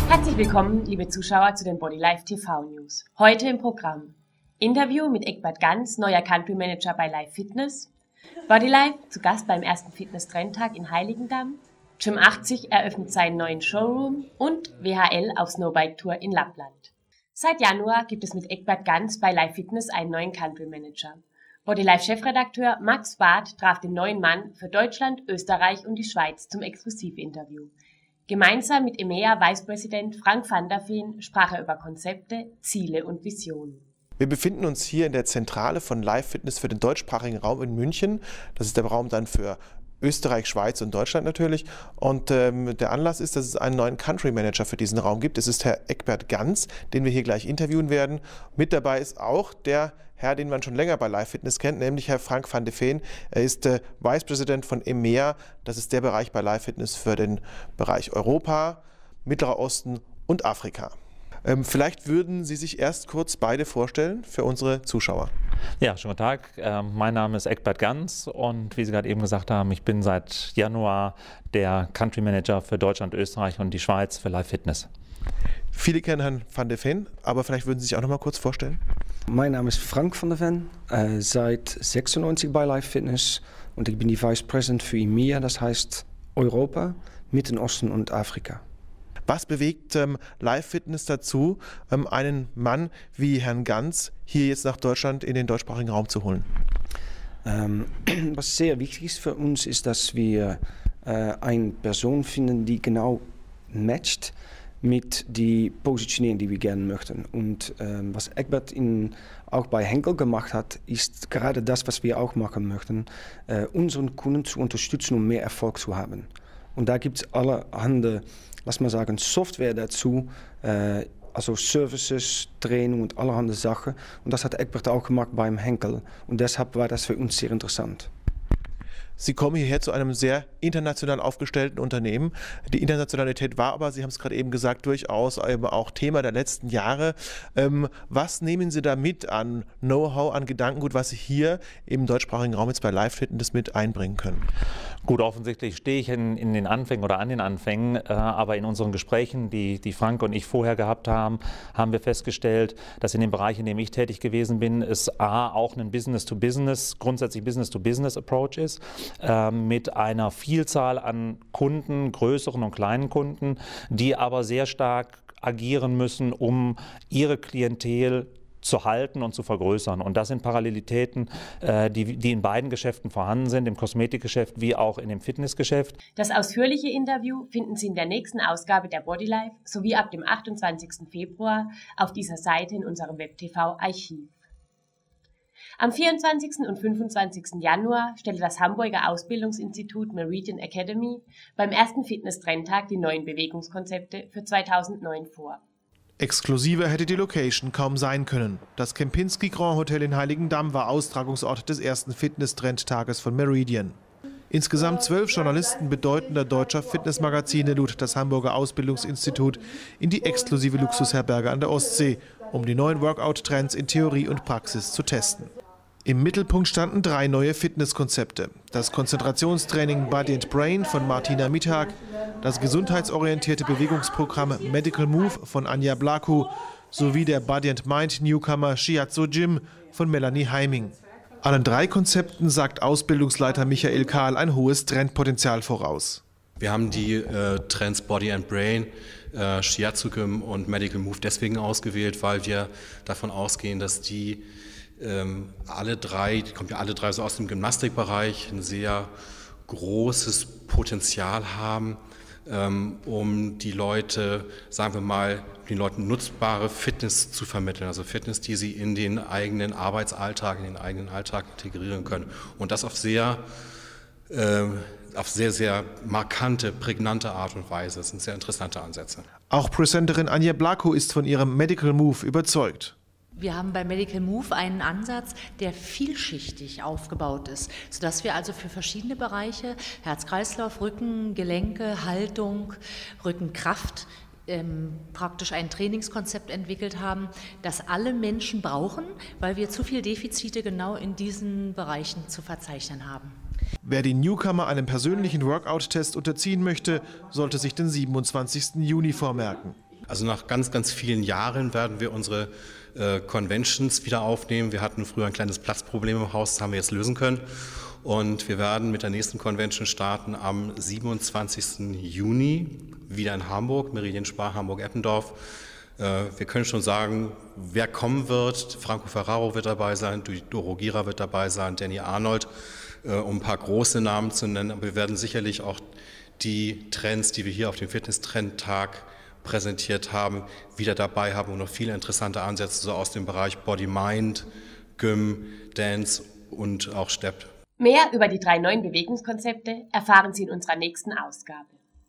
Herzlich willkommen, liebe Zuschauer, zu den Bodylife TV News. Heute im Programm: Interview mit Egbert Ganz, neuer Country Manager bei Life Fitness. Bodylife zu Gast beim ersten Fitness-Trendtag in Heiligendamm. Gym 80 eröffnet seinen neuen Showroom und WHL auf Snowbike-Tour in Lappland. Seit Januar gibt es mit Egbert Ganz bei Life Fitness einen neuen Country Manager. Bodylife-Chefredakteur Max Barth traf den neuen Mann für Deutschland, Österreich und die Schweiz zum Exklusivinterview. Gemeinsam mit EMEA-Vicepräsident Frank van der Veen sprach er über Konzepte, Ziele und Visionen. Wir befinden uns hier in der Zentrale von Life Fitness für den deutschsprachigen Raum in München. Das ist der Raum dann für Österreich, Schweiz und Deutschland natürlich. Und der Anlass ist, dass es einen neuen Country Manager für diesen Raum gibt. Es ist Herr Egbert Ganz, den wir hier gleich interviewen werden. Mit dabei ist auch der Herr, den man schon länger bei Life Fitness kennt, nämlich Herr Frank van der Veen. Er ist Vice President von EMEA. Das ist der Bereich bei Life Fitness für den Bereich Europa, Mittlerer Osten und Afrika. Vielleicht würden Sie sich erst kurz beide vorstellen für unsere Zuschauer. Ja, schönen guten Tag. Mein Name ist Egbert Ganz und wie Sie gerade eben gesagt haben, ich bin seit Januar der Country Manager für Deutschland, Österreich und die Schweiz für Life Fitness. Viele kennen Herrn van der Veen, aber vielleicht würden Sie sich auch noch mal kurz vorstellen. Mein Name ist Frank van der Veen, seit 96 bei Life Fitness und ich bin die Vice President für EMEA, das heißt Europa, Mitten Osten und Afrika. Was bewegt Life Fitness dazu, einen Mann wie Herrn Ganz hier jetzt nach Deutschland in den deutschsprachigen Raum zu holen? Was sehr wichtig ist für uns, ist, dass wir eine Person finden, die genau matcht mit die Positionierung, die wir gerne möchten. Und was Egbert auch bei Henkel gemacht hat, ist gerade das, was wir auch machen möchten, unseren Kunden zu unterstützen, um mehr Erfolg zu haben. Und da gibt es allerhand, lass mal sagen, Software dazu, also Services, Training und allerhand Sachen. Und das hat Egbert auch gemacht beim Henkel. Und deshalb war das für uns sehr interessant. Sie kommen hierher zu einem sehr international aufgestellten Unternehmen. Die Internationalität war aber, Sie haben es gerade eben gesagt, durchaus auch Thema der letzten Jahre. Was nehmen Sie da mit an Know-how, an Gedankengut, was Sie hier im deutschsprachigen Raum jetzt bei Life Fitness mit einbringen können? Gut, offensichtlich stehe ich in den Anfängen oder an den Anfängen, aber in unseren Gesprächen, die Frank und ich vorher gehabt haben, haben wir festgestellt, dass in dem Bereich, in dem ich tätig gewesen bin, es auch ein Business-to-Business, grundsätzlich Business-to-Business-Approach ist, mit einer Vielzahl an Kunden, größeren und kleinen Kunden, die aber sehr stark agieren müssen, um ihre Klientel zu halten und zu vergrößern. Und das sind Parallelitäten, die in beiden Geschäften vorhanden sind, im Kosmetikgeschäft wie auch in dem Fitnessgeschäft. Das ausführliche Interview finden Sie in der nächsten Ausgabe der Bodylife sowie ab dem 28. Februar auf dieser Seite in unserem Web-TV-Archiv. Am 24. und 25. Januar stellte das Hamburger Ausbildungsinstitut Meridian Academy beim ersten Fitness-Trendtag die neuen Bewegungskonzepte für 2009 vor. Exklusiver hätte die Location kaum sein können. Das Kempinski Grand Hotel in Heiligendamm war Austragungsort des ersten Fitness-Trendtages von Meridian. Insgesamt 12 Journalisten bedeutender deutscher Fitnessmagazine lud das Hamburger Ausbildungsinstitut in die exklusive Luxusherberge an der Ostsee, um die neuen Workout-Trends in Theorie und Praxis zu testen. Im Mittelpunkt standen 3 neue Fitnesskonzepte. Das Konzentrationstraining Body and Brain von Martina Mittag, das gesundheitsorientierte Bewegungsprogramm Medical Move von Anja Blaku sowie der Body and Mind Newcomer Shiatsu Gym von Melanie Heiming. Allen 3 Konzepten sagt Ausbildungsleiter Michael Kahl ein hohes Trendpotenzial voraus. Wir haben die Trends Body and Brain, Shiatsu Gym und Medical Move deswegen ausgewählt, weil wir davon ausgehen, dass die kommen ja alle drei so aus dem Gymnastikbereich, ein sehr großes Potenzial haben, um die Leute, sagen wir mal, den Leuten nutzbare Fitness zu vermitteln. Also Fitness, die sie in den eigenen Arbeitsalltag, in den eigenen Alltag integrieren können. Und das auf sehr, sehr markante, prägnante Art und Weise. Das sind sehr interessante Ansätze. Auch Presenterin Anja Blaku ist von ihrem Medical Move überzeugt. Wir haben bei Medical Move einen Ansatz, der vielschichtig aufgebaut ist, sodass wir also für verschiedene Bereiche, Herz-Kreislauf, Rücken, Gelenke, Haltung, Rückenkraft, praktisch ein Trainingskonzept entwickelt haben, das alle Menschen brauchen, weil wir zu viele Defizite genau in diesen Bereichen zu verzeichnen haben. Wer die Newcomer einem persönlichen Workout-Test unterziehen möchte, sollte sich den 27. Juni vormerken. Also nach ganz, ganz vielen Jahren werden wir unsere Conventions wieder aufnehmen. Wir hatten früher ein kleines Platzproblem im Haus, das haben wir jetzt lösen können. Und wir werden mit der nächsten Convention starten am 27. Juni, wieder in Hamburg, Meridian Spar, Hamburg-Eppendorf. Wir können schon sagen, wer kommen wird. Franco Ferraro wird dabei sein, Doro Gira wird dabei sein, Danny Arnold, um ein paar große Namen zu nennen. Aber wir werden sicherlich auch die Trends, die wir hier auf dem Fitness-Trend-Tag präsentiert haben, wieder dabei haben und noch viele interessante Ansätze so aus dem Bereich Body-Mind, Gym, Dance und auch Step. Mehr über die 3 neuen Bewegungskonzepte erfahren Sie in unserer nächsten Ausgabe.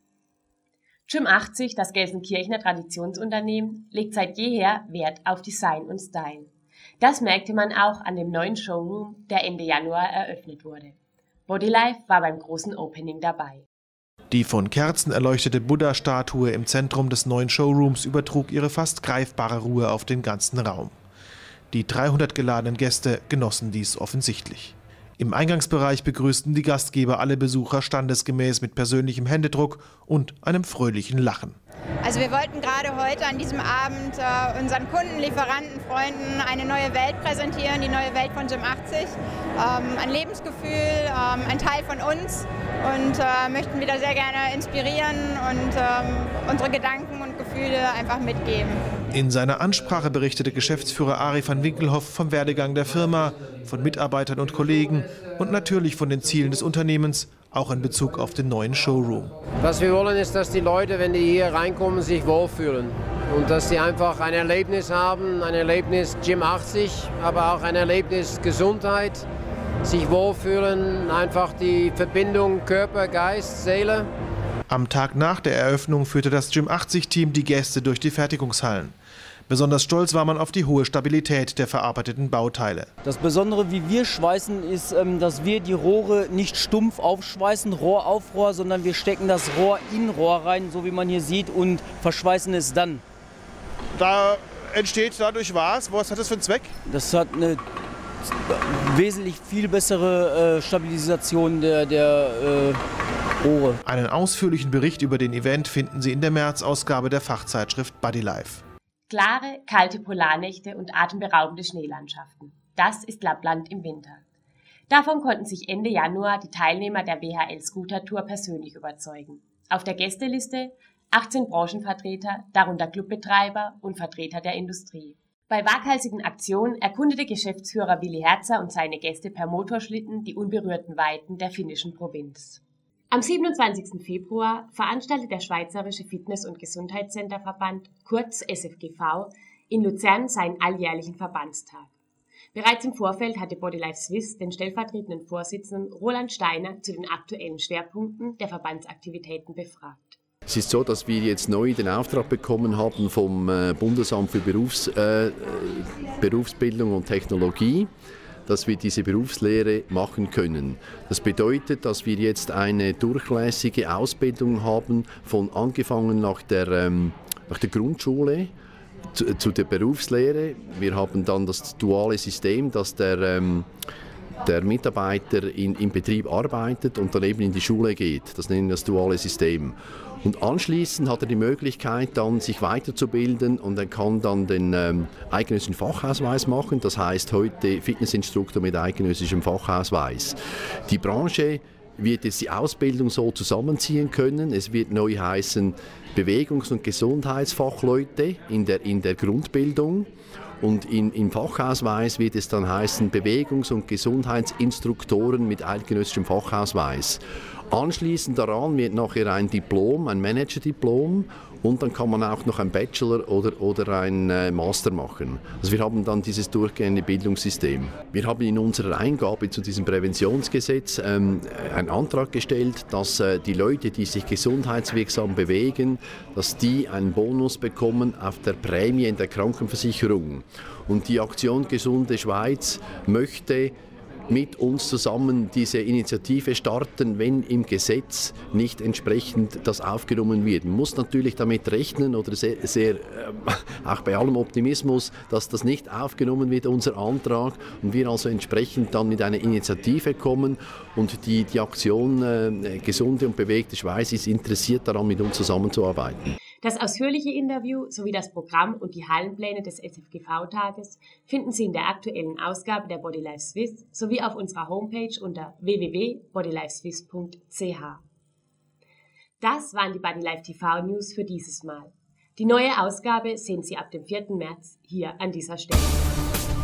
Gym 80, das Gelsenkirchener Traditionsunternehmen, legt seit jeher Wert auf Design und Style. Das merkte man auch an dem neuen Showroom, der Ende Januar eröffnet wurde. Bodylife war beim großen Opening dabei. Die von Kerzen erleuchtete Buddha-Statue im Zentrum des neuen Showrooms übertrug ihre fast greifbare Ruhe auf den ganzen Raum. Die 300 geladenen Gäste genossen dies offensichtlich. Im Eingangsbereich begrüßten die Gastgeber alle Besucher standesgemäß mit persönlichem Händedruck und einem fröhlichen Lachen. Also wir wollten gerade heute an diesem Abend unseren Kunden, Lieferanten, Freunden eine neue Welt präsentieren, die neue Welt von Gym 80. Ein Lebensgefühl, ein Teil von uns und möchten wieder sehr gerne inspirieren und unsere Gedanken und Gefühle einfach mitgeben. In seiner Ansprache berichtete Geschäftsführer Ari van Winkelhoff vom Werdegang der Firma, von Mitarbeitern und Kollegen und natürlich von den Zielen des Unternehmens, auch in Bezug auf den neuen Showroom. Was wir wollen ist, dass die Leute, wenn die hier reinkommen, sich wohlfühlen und dass sie einfach ein Erlebnis haben, ein Erlebnis Gym 80, aber auch ein Erlebnis Gesundheit, sich wohlfühlen, einfach die Verbindung Körper, Geist, Seele. Am Tag nach der Eröffnung führte das Gym 80-Team die Gäste durch die Fertigungshallen. Besonders stolz war man auf die hohe Stabilität der verarbeiteten Bauteile. Das Besondere, wie wir schweißen, ist, dass wir die Rohre nicht stumpf aufschweißen, Rohr auf Rohr, sondern wir stecken das Rohr in Rohr rein, so wie man hier sieht, und verschweißen es dann. Da entsteht dadurch was? Was hat das für einen Zweck? Das hat eine wesentlich viel bessere Stabilisation der Rohre. Einen ausführlichen Bericht über den Event finden Sie in der März-Ausgabe der Fachzeitschrift Bodylife. Klare, kalte Polarnächte und atemberaubende Schneelandschaften. Das ist Lappland im Winter. Davon konnten sich Ende Januar die Teilnehmer der WHL Scooter Tour persönlich überzeugen. Auf der Gästeliste 18 Branchenvertreter, darunter Clubbetreiber und Vertreter der Industrie. Bei waghalsigen Aktionen erkundete Geschäftsführer Willi Herzer und seine Gäste per Motorschlitten die unberührten Weiten der finnischen Provinz. Am 27. Februar veranstaltet der Schweizerische Fitness- und Gesundheitscenterverband, kurz SFGV, in Luzern seinen alljährlichen Verbandstag. Bereits im Vorfeld hatte Bodylife Swiss den stellvertretenden Vorsitzenden Roland Steiner zu den aktuellen Schwerpunkten der Verbandsaktivitäten befragt. Es ist so, dass wir jetzt neu den Auftrag bekommen haben vom Bundesamt für Berufsbildung und Technologie, dass wir diese Berufslehre machen können. Das bedeutet, dass wir jetzt eine durchlässige Ausbildung haben, von angefangen nach der Grundschule zu der Berufslehre. Wir haben dann das duale System, dass der Mitarbeiter im Betrieb arbeitet und dann eben in die Schule geht. Das nennen wir das duale System. Und anschließend hat er die Möglichkeit, dann sich weiterzubilden und er kann dann den eidgenössischen Fachausweis machen. Das heißt heute Fitnessinstruktor mit eidgenössischem Fachausweis. Die Branche wird jetzt die Ausbildung so zusammenziehen können. Es wird neu heißen Bewegungs- und Gesundheitsfachleute in der Grundbildung. Und im Fachausweis wird es dann heißen Bewegungs- und Gesundheitsinstruktoren mit eidgenössischem Fachausweis. Anschließend daran wird nachher ein Diplom, ein Managerdiplom, und dann kann man auch noch ein Bachelor oder ein Master machen. Also wir haben dann dieses durchgehende Bildungssystem. Wir haben in unserer Eingabe zu diesem Präventionsgesetz einen Antrag gestellt, dass die Leute, die sich gesundheitswirksam bewegen, dass die einen Bonus bekommen auf der Prämie in der Krankenversicherung. Und die Aktion Gesunde Schweiz möchte mit uns zusammen diese Initiative starten, wenn im Gesetz nicht entsprechend das aufgenommen wird. Man muss natürlich damit rechnen, oder auch bei allem Optimismus, dass das nicht aufgenommen wird, unser Antrag, und wir also entsprechend dann mit einer Initiative kommen, und die Aktion Gesunde und bewegte Schweiz ist interessiert daran, mit uns zusammenzuarbeiten. Das ausführliche Interview sowie das Programm und die Hallenpläne des SFGV-Tages finden Sie in der aktuellen Ausgabe der Bodylife Swiss sowie auf unserer Homepage unter www.bodylifeswiss.ch. Das waren die Bodylife TV News für dieses Mal. Die neue Ausgabe sehen Sie ab dem 4. März hier an dieser Stelle.